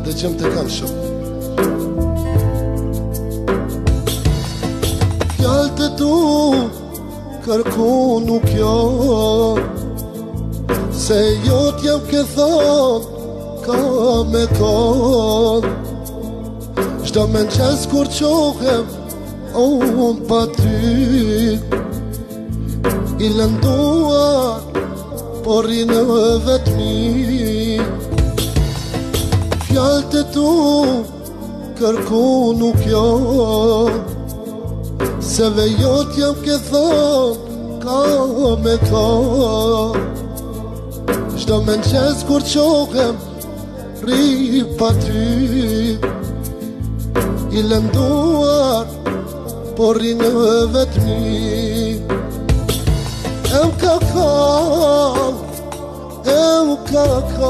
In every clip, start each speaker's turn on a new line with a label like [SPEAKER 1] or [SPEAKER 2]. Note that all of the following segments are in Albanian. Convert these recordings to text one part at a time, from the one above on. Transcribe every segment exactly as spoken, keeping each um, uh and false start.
[SPEAKER 1] dhe që më të kanë shumë. Fjallë të tu kërku nuk jo, se jo t'jem ke thon ka me kon. Shdo me në qes kur qohem unë pa ty, i lënduar por rinë vetëmi. Fjallë të tu kërku nuk jo, se vejo t'jem ke thon ka me kon. Shdo me në qes kur qohem ri pa ty, i lënduar por rinë vetëmi. E më ka kam, e më ka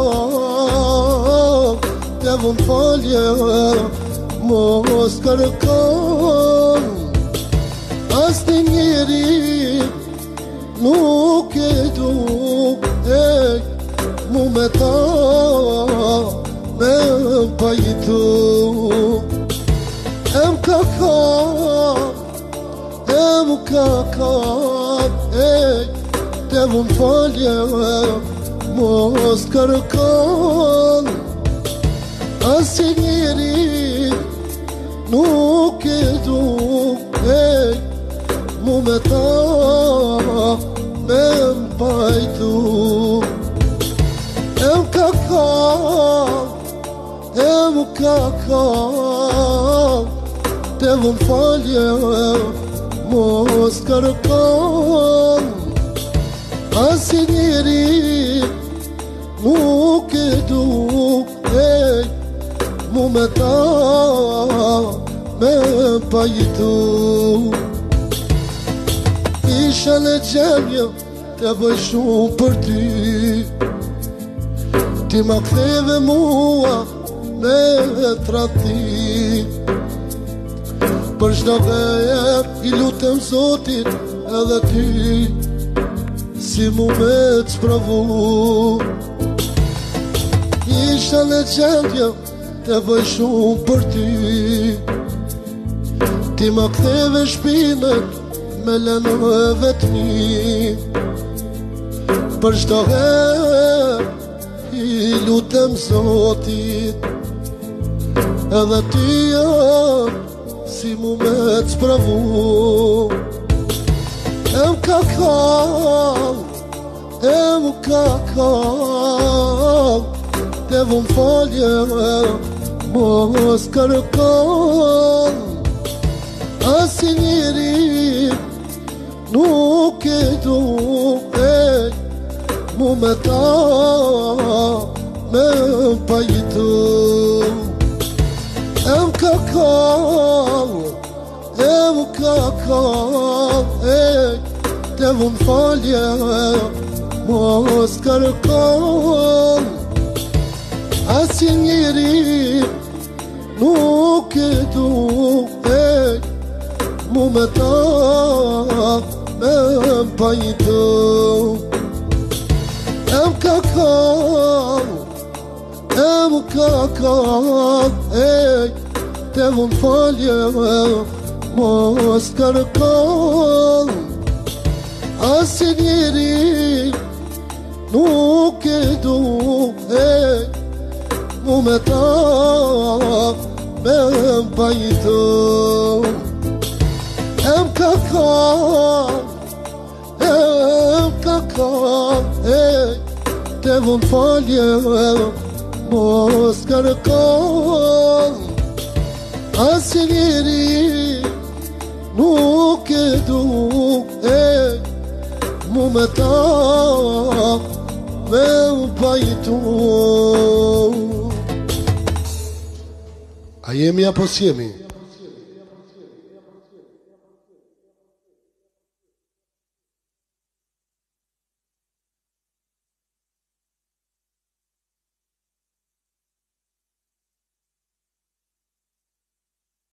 [SPEAKER 1] kam, te vën falje mos kërkon. As një njeri nuk e du e mu me ta me pajitu. E më ka kam, e më ka kam, e te vën falje mos kërkon. As një njeri nuk e du e mu me ta me mbajtu. E më ka kam, e më ka kam, te vën falje mos kërkon. As një njeri nuk e du e mu me ta me pajitu. Isha në gjemje te bëj shumë për ty, ti ma ktheve mua me trati. Për shdo gëjer i lutem Zotit edhe ty, si mu me të spravu. Isha në gjendje te bëj shumë për ty, ti ma ktheve shpinët me lënë vetëmi. Për shdo her i lutem Zotit edhe ty janë si mu me të spravu. E më ka kam, e më ka kam, te vën falje mos kërkon. As një njeri nuk e du e mu me ta me pajitu. E më ka kam, e më ka kam, e te vën falje mos kërkon. As një njeri nuk e du e mu me ta me pajitu. E më ka kam, e më ka kam, e te vën falje mos kërkon. As një njeri nuk e du e mu me ta me pajitu. E më ka kam, e më ka kam, e te vën falje mos kërkon. As një njeri nuk e du e mu me ta me pajitu. A jemi apo s'jemi?